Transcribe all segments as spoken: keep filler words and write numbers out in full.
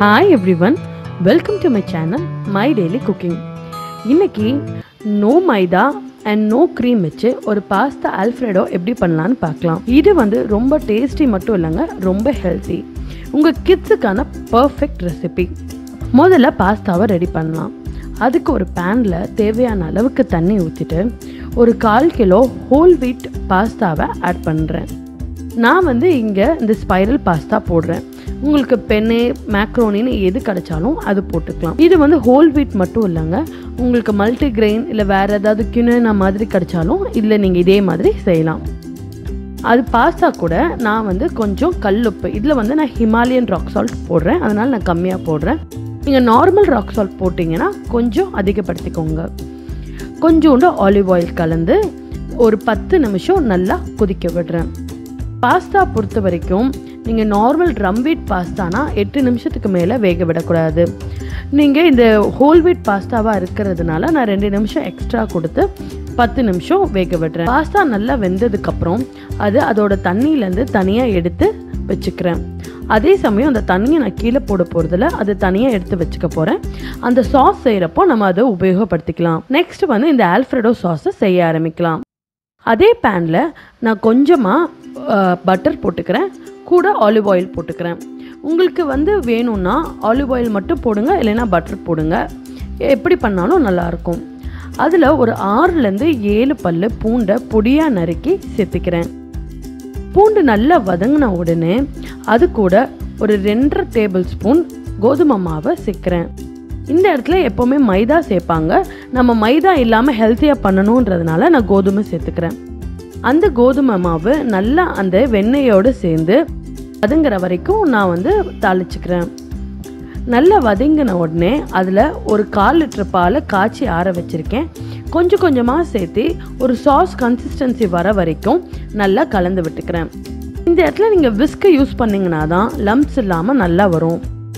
Hi everyone, welcome to my channel My Daily Cooking. இன்னைக்கு no maida and no cream வச்சு ஒரு pasta Alfredo எப்படி பண்ணலாம்னு பார்க்கலாம். இது வந்து ரொம்ப டேஸ்டி மட்டும் இல்லைங்க, ரொம்ப ஹெல்த்தி. உங்கள் கிட்ஸுக்கான பர்ஃபெக்ட் ரெசிபி. முதல்ல பாஸ்தாவை ரெடி பண்ணலாம். அதுக்கு ஒரு பேனில் தேவையான அளவுக்கு தண்ணி ஊற்றிட்டு ஒரு கால் கிலோ ஹோல் வீட் பாஸ்தாவை ஆட் பண்ணுறேன். நான் வந்து இங்கே இந்த ஸ்பைரல் பாஸ்தா போடுறேன். உங்களுக்கு பென்னே மேக்ரோனின்னு எது கிடைச்சாலும் அது போட்டுக்கலாம். இது வந்து ஹோல் வீட் மட்டும் இல்லைங்க, உங்களுக்கு மல்டி கிரெயின் இல்லை வேறு ஏதாவது கியூனா மாதிரி கிடைச்சாலும் இல்லை நீங்கள் இதே மாதிரி செய்யலாம். அது பாஸ்தா கூட நான் வந்து கொஞ்சம் கல்லுப்பு, இதில் வந்து நான் ஹிமாலயன் ராக் சால்ட் போடுறேன், அதனால் நான் கம்மியாக போடுறேன். நீங்கள் நார்மல் ராக் சால்ட் போட்டிங்கன்னா கொஞ்சம் அதிகப்படுத்திக்கோங்க. கொஞ்சோண்டு ஆலிவ் ஆயில் கலந்து ஒரு பத்து நிமிஷம் நல்லா கொதிக்க விடுறேன். பாஸ்தா பொறுத்த வரைக்கும் நீங்கள் நார்மல் ட்ரம் வீட் பாஸ்தானா எட்டு நிமிஷத்துக்கு மேலே வேக விடக்கூடாது. நீங்கள் இந்த ஹோல் வீட் பாஸ்தாவாக இருக்கிறதுனால நான் ரெண்டு நிமிஷம் எக்ஸ்ட்ரா கொடுத்து பத்து நிமிஷம் வேக விடுறேன். பாஸ்தா நல்லா வெந்ததுக்கப்புறம் அது அதோட தண்ணியிலேருந்து தனியாக எடுத்து வச்சுக்கிறேன். அதே சமயம் அந்த தண்ணியை நான் கீழே போட போகிறதில்ல, அது தனியாக எடுத்து வச்சுக்க போகிறேன். அந்த சாஸ் செய்கிறப்போ நம்ம அதை உபயோகப்படுத்திக்கலாம். நெக்ஸ்ட் வந்து இந்த ஆல்ஃப்ரெடோ சாஸை செய்ய ஆரம்பிக்கலாம். அதே பேனில் நான் கொஞ்சமாக பட்டர் போட்டுக்கிறேன், கூட ஆலிவ் ஆயில் போட்டுக்கிறேன். உங்களுக்கு வந்து வேணும்னா ஆலிவ் ஆயில் மட்டும் போடுங்க, இல்லைன்னா பட்டர் போடுங்க, எப்படி பண்ணாலும் நல்லாயிருக்கும். அதில் ஒரு ஆறுலேருந்து ஏழு பல் பூண்டை பொடியாக நறுக்கி சேர்த்துக்கிறேன். பூண்டு நல்லா வதங்கின உடனே அது கூட ஒரு ரெண்டரை டேபிள் ஸ்பூன் கோதுமை மாவை சேர்க்குறேன். இந்த இடத்துல எப்போவுமே மைதா சேர்ப்பாங்க, நம்ம மைதா இல்லாமல் ஹெல்த்தியாக பண்ணணுன்றதுனால நான் கோதுமை சேர்த்துக்கிறேன். அந்த கோதுமை மாவு நல்லா அந்த வெண்ணெயோடு சேர்ந்து வதங்குற வரைக்கும் நான் வந்து தாளிச்சுக்கிறேன். நல்லா வதங்கின உடனே அதில் ஒரு கால் லிட்டர் பாலை காய்ச்சி ஆற வச்சுருக்கேன். கொஞ்சம் கொஞ்சமாக சேர்த்து ஒரு சாஸ் கன்சிஸ்டன்சி வர வரைக்கும் நல்லா கலந்து விட்டுக்கிறேன். இந்த இடத்துல நீங்கள் விஸ்கை யூஸ் பண்ணிங்கன்னா தான் லம்ப்ஸ் இல்லாமல் நல்லா வரும்.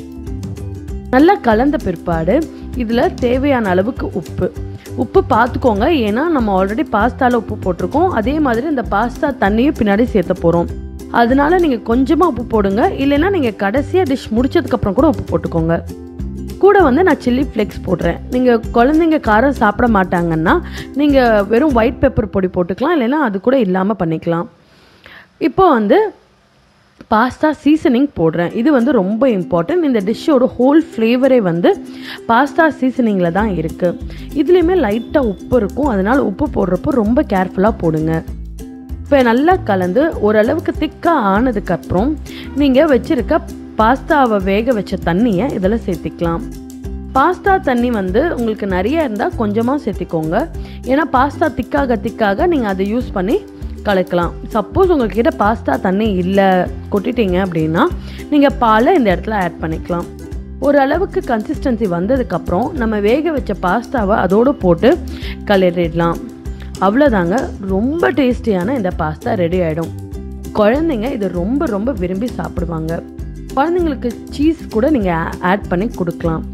நல்லா கலந்த பிற்பாடு இதில் தேவையான அளவுக்கு உப்பு உப்பு பார்த்துக்கோங்க, ஏன்னா நம்ம ஆல்ரெடி பாஸ்தாவில் உப்பு போட்டிருக்கோம். அதே மாதிரி இந்த பாஸ்தா தண்ணியும் பின்னாடி சேர்த்த போகிறோம், அதனால நீங்கள் கொஞ்சமாக உப்பு போடுங்க, இல்லைன்னா நீங்கள் கடைசியாக டிஷ் முடிச்சதுக்கப்புறம் கூட உப்பு போட்டுக்கோங்க. கூட வந்து நான் சில்லி ஃப்ளேக்ஸ் போடுறேன். நீங்கள் குழந்தைங்க காரம் சாப்பிட மாட்டாங்கன்னா நீங்கள் வெறும் ஒயிட் பெப்பர் பொடி போட்டுக்கலாம், இல்லைன்னா அது கூட இல்லாமல் பண்ணிக்கலாம். இப்போ வந்து பாஸ்தா சீசனிங் போடுறேன். இது வந்து ரொம்ப இம்பார்ட்டன்ட். இந்த டிஷ்ஷோட ஹோல் ஃப்ளேவரே வந்து பாஸ்தா சீசனிங்கில் தான் இருக்குது. இதுலேயுமே லைட்டாக உப்பு இருக்கும், அதனால் உப்பு போடுறப்போ ரொம்ப கேர்ஃபுல்லாக போடுங்க. இப்போ நல்லா கலந்து ஓரளவுக்கு திக்காக ஆனதுக்கப்புறம் நீங்கள் வச்சுருக்க பாஸ்தாவை வேக வச்ச தண்ணியை இதில் சேர்த்திக்கலாம். பாஸ்தா தண்ணி வந்து உங்களுக்கு நிறைய இருந்தால் கொஞ்சமாக சேர்த்திக்கோங்க, ஏன்னா பாஸ்தா திக்காக திக்காக நீங்கள் அதை யூஸ் பண்ணி கலக்கலாம். சப்போஸ் உங்கள்கிட்ட பாஸ்தா தண்ணி இல்லை கொட்டிட்டீங்க அப்படின்னா நீங்கள் பாலை இந்த இடத்துல ஆட் பண்ணிக்கலாம். ஓரளவுக்கு கன்சிஸ்டன்சி வந்ததுக்கப்புறம் நம்ம வேக வச்ச பாஸ்தாவை அதோடு போட்டு கலரிடலாம். அவ்வளோதாங்க, ரொம்ப டேஸ்டியான இந்த பாஸ்தா ரெடி ஆகிடும். குழந்தைங்க இதை ரொம்ப ரொம்ப விரும்பி சாப்பிடுவாங்க. குழந்தைங்களுக்கு சீஸ் கூட நீங்கள் ஆட் பண்ணி கொடுக்கலாம்.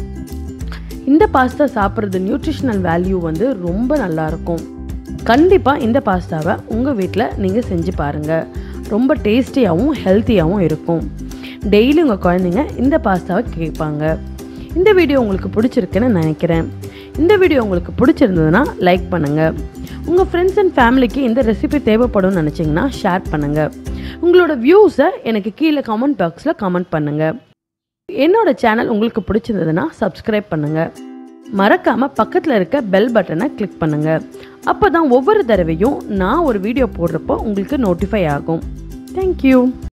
இந்த பாஸ்தா சாப்பிட்றது நியூட்ரிஷனல் வேல்யூ வந்து ரொம்ப நல்லாயிருக்கும். கண்டிப்பாக இந்த பாஸ்தாவை உங்கள் வீட்டில் நீங்கள் செஞ்சு பாருங்கள், ரொம்ப டேஸ்டியாகவும் ஹெல்த்தியாகவும் இருக்கும். டெய்லி உங்கள் குழந்தைங்க இந்த பாஸ்தாவை கேட்பாங்க. இந்த வீடியோ உங்களுக்கு பிடிச்சிருக்குன்னு நினைக்கிறேன். இந்த வீடியோ உங்களுக்கு பிடிச்சிருந்ததுன்னா லைக் பண்ணுங்கள். உங்கள் ஃப்ரெண்ட்ஸ் அண்ட் ஃபேமிலிக்கு இந்த ரெசிபி தேவைப்படும்னு நினச்சிங்கன்னா ஷேர் பண்ணுங்கள். உங்களோட வியூஸை எனக்கு கீழே கமெண்ட் பாக்ஸில் கமெண்ட் பண்ணுங்கள். என்னோடய சேனல் உங்களுக்கு பிடிச்சிருந்ததுன்னா சப்ஸ்கிரைப் பண்ணுங்கள். மறக்காமல் பக்கத்தில் இருக்க பெல் பட்டனை கிளிக் பண்ணுங்கள். அப்போ தான் ஒவ்வொரு தடவையும் நான் ஒரு வீடியோ போடுறப்போ உங்களுக்கு நோட்டிஃபை ஆகும். தேங்க்யூ.